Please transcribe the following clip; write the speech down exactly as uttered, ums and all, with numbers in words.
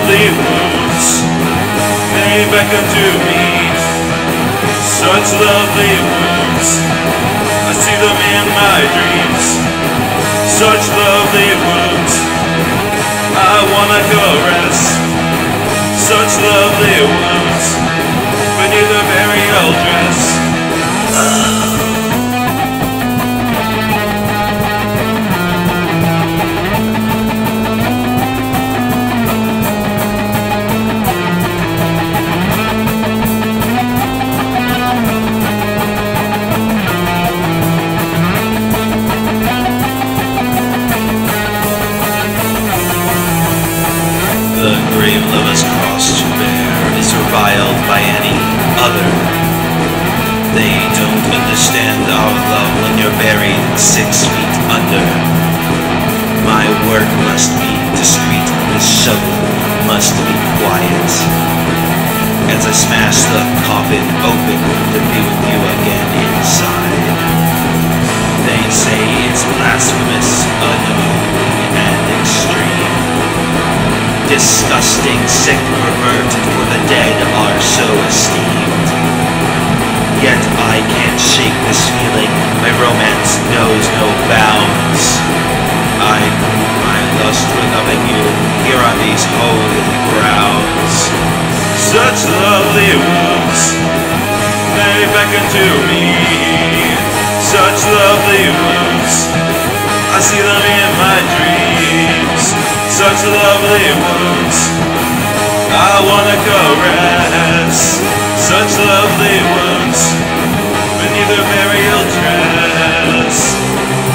lovely wounds, they beckon to me. Such lovely wounds, I see them in my dreams. Such lovely wounds, I wanna caress. Such lovely wounds, beneath a burial dress. The grave lover's cross to bear is reviled by any other. They don't understand our love when you're buried six feet under. My work must be discreet, this shovel must be quiet. As I smash the coffin open to be with you again inside. They say it's blasphemous, unholy, and extreme. Disgusting, sick, perverted, for the dead are so esteemed. Yet I can't shake this feeling, my romance knows no bounds. I prove my lust for loving you here on these holy grounds. Such lovely wounds, they beckon to me. Such lovely wounds, I see them in my dreams. Such lovely wounds, I wanna caress. Such lovely wounds, beneath a burial dress.